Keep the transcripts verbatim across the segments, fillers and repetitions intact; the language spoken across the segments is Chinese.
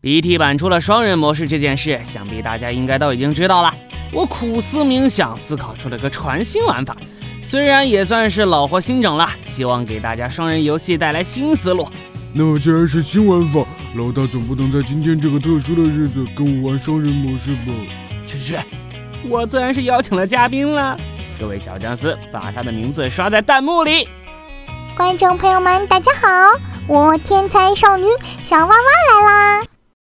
B T 版出了双人模式这件事，想必大家应该都已经知道了。我苦思冥想，思考出了个全新玩法，虽然也算是老货新整了，希望给大家双人游戏带来新思路。 那既然是新玩法，老大总不能在今天这个特殊的日子跟我玩双人模式吧？ 去去去，我自然是邀请了嘉宾了。各位小僵尸，把他的名字刷在弹幕里。 观众朋友们，大家好，我天才少女小娃娃来啦！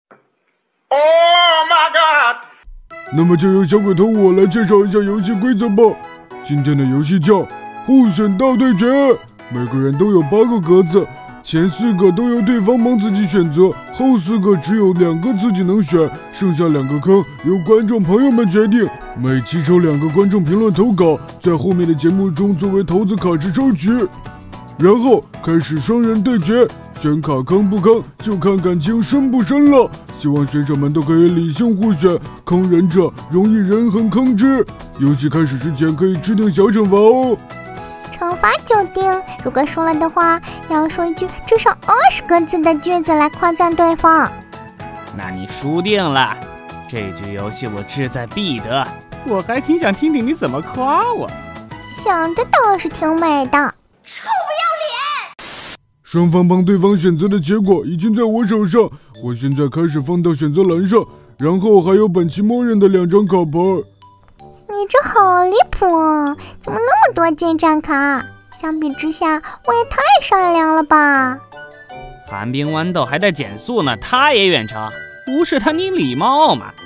Oh my god！ 那么就由小鬼头我来介绍一下游戏规则吧。今天的游戏叫互选大对决，每个人都有八个格子，前四个都由对方帮自己选择，后四个只有两个自己能选，剩下两个坑由观众朋友们决定。每期抽两个观众评论投稿，在后面的节目中作为投资卡池抽取。然后开始双人对决，选卡坑不坑就看感情深不深了。希望选手们都可以理性互选，坑人者容易人恨坑之。游戏开始之前可以制定小惩罚哦。 惩罚就定，如果输了的话，要说一句至少二十个字的句子来夸赞对方。 那你输定了，这局游戏我志在必得。我还挺想听听你怎么夸我。 想的倒是挺美的。 臭不要脸！ 双方帮对方选择的结果已经在我手上，我现在开始放到选择栏上，然后还有本期默认的两张卡牌。 你这好离谱哦，怎么那么多近战卡？相比之下，我也太善良了吧！ 寒冰豌豆还带减速呢，他也远程，无视他你礼貌嘛？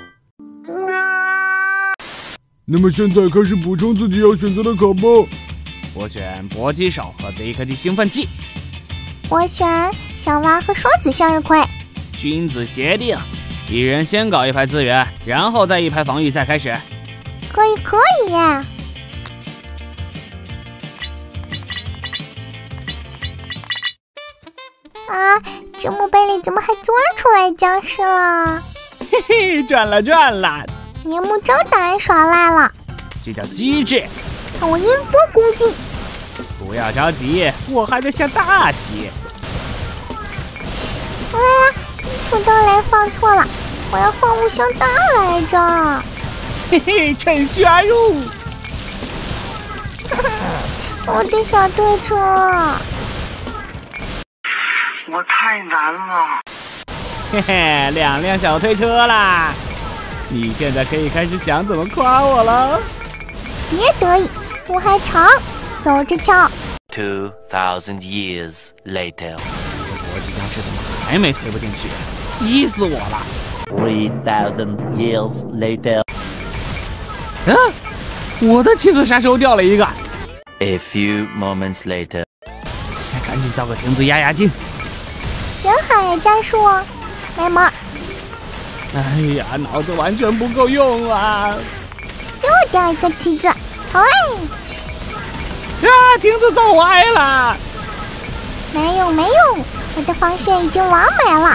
那么现在开始补充自己要选择的卡吧。 我选搏击手和Z科技兴奋剂。 我选小蛙和双子向日葵。 君子协定，一人先搞一排资源，然后再一排防御赛开始。 可以可以耶！啊，这墓碑里怎么还钻出来僵尸了？ 嘿嘿，赚了赚了！ 明目张胆耍赖了， 这叫机智。 看我音波攻击！ 不要着急，我还在下大棋。 哎呀，土豆雷放错了，我要放无香弹来着。 嘿嘿，趁虚而入。 我的小推车， 我太难了。 嘿嘿，两辆小推车啦！你现在可以开始想怎么夸我了。 别得意，我还长，走着瞧。 Two thousand years later， 这国际僵尸怎么还没推不进去？急死我了 ！Three thousand years later， 啊，我的七次杀手掉了一个。 A few moments later， 该赶紧造个亭子压压惊。 人海战术，没门！ 哎呀，脑子完全不够用啊！ 又掉一个棋子，好嘞！ 啊，亭子造歪了。 没用没用，我的防线已经完美了。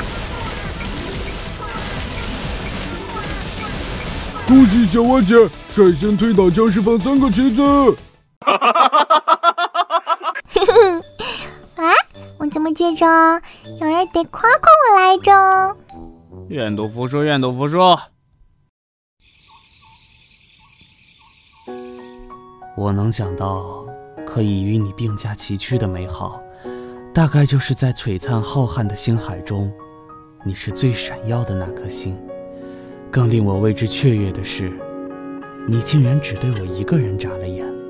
恭喜小蛙姐率先推倒僵尸方三个棋子。 啊，我怎么记着有人得夸夸我来着？ 愿赌服输，愿赌服输。我能想到可以与你并驾齐驱的美好，大概就是在璀璨浩瀚的星海中，你是最闪耀的那颗星。更令我为之雀跃的是，你竟然只对我一个人眨了眼。